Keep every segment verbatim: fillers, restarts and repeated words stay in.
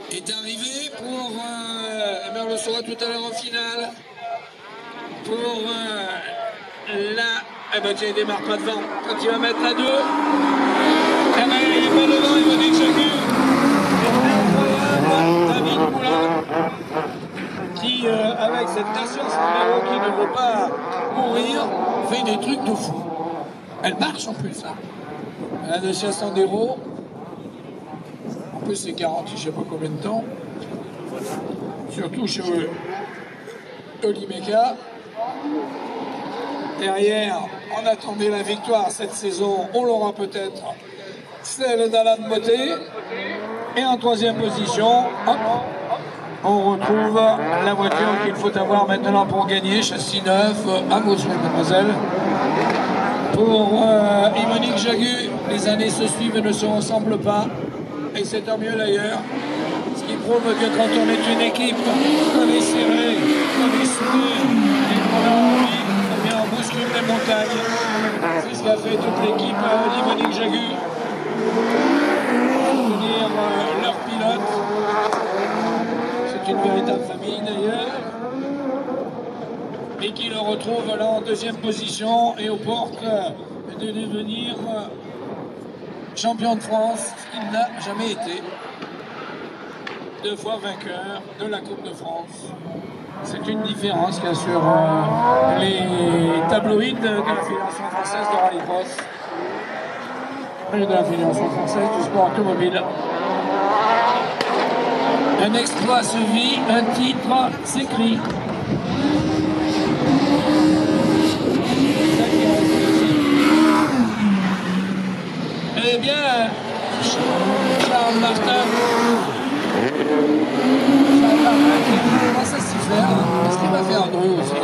est arrivé pour, euh, eh bien on le saura tout à l'heure en finale, pour euh, la, eh ben tiens il démarre pas devant, quand il va mettre à deux, eh ben il est pas devant, il va dire Jagu, incroyable, David Moulin, qui euh, avec cette nation Sandero qui ne veut pas mourir, fait des trucs de fou. Elle marche en plus, hein. La nation Sandero. En plus, c'est garanti, je ne sais pas combien de temps. Surtout chez Olymeka. Derrière, on attendait la victoire cette saison. On l'aura peut-être. Celle d'Alain Moté. Et en troisième position, hop, on retrouve la voiture qu'il faut avoir maintenant pour gagner. Châssis neuf, à monsieur et mademoiselle. Pour euh, Yvonique Jagu, les années se suivent et ne se ressemblent pas. Et c'est tant mieux d'ailleurs, ce qui prouve que quand on est une équipe, qu'on est serré, qu'on est soudé, et qu'on a envie, eh bien on bouscule les montagnes. C'est ce qu'a fait toute l'équipe d'Yvonique Jagu. Soutenir euh, leur pilote. C'est une véritable famille d'ailleurs. Et qui le retrouve là en deuxième position et aux portes de devenir champion de France, ce qu'il n'a jamais été. Deux fois vainqueur de la Coupe de France. C'est une différence qu'il y a sur euh, les tabloïds de la Fédération française de rallycross et de la Fédération française du sport automobile. Un exploit se vit, un titre s'écrit. Eh bien, Charles Martin, Charles Martin qui commence à s'y faire, hein. Est-ce qu'il va faire Andrew aussi?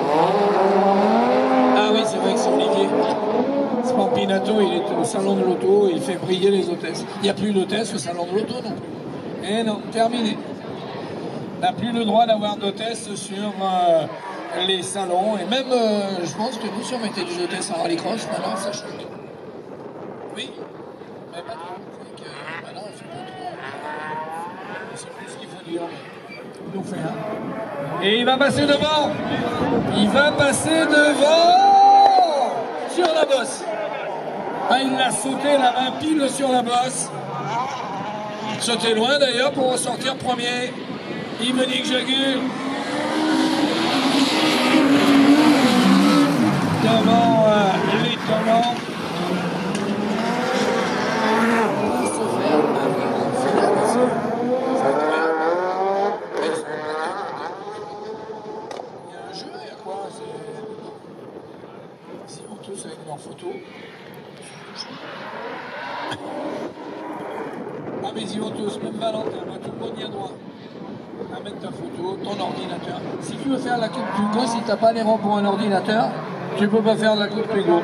Ah oui, c'est vrai que c'est Olivier. Spampinato, il est au salon de l'auto, il fait briller les hôtesses. Il n'y a plus d'hôtesse au salon de l'auto non plus. Eh non, terminé. On n'a plus le droit d'avoir d'hôtesse sur euh, les salons, et même, euh, je pense que nous, si on mettait des hôtesses en rallycross, maintenant ça change. Oui, mais pas trop. C'est que maintenant, c'est pas trop. C'est plus ce qu'il faut dire. Il nous fait un. Et il va passer devant. Il va passer devant sur la bosse. Ah, il l'a sauté la main pile sur la bosse. Sauté loin d'ailleurs pour ressortir premier. Yvonique Jagu. Devant euh, l'étonnant. Ils vont tous avec leurs photos. Ah mais ils vont tous, même Valentin, moi tout le monde y a droit. À mettre ta photo, ton ordinateur. Si tu veux faire la coupe Twingo, si tu n'as pas les rangs pour un ordinateur, tu peux pas faire la coupe Twingo.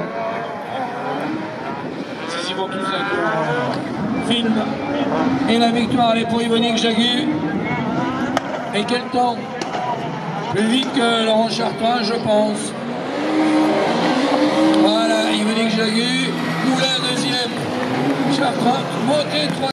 Ils vont tous avec leur film. Et la victoire elle est pour Yvonique Jagu. Et quel temps? Plus vite que Laurent Chartrand, je pense. Voilà, Yvonique Jagu, Moulin deuxième, Chartrand, Moté troisième.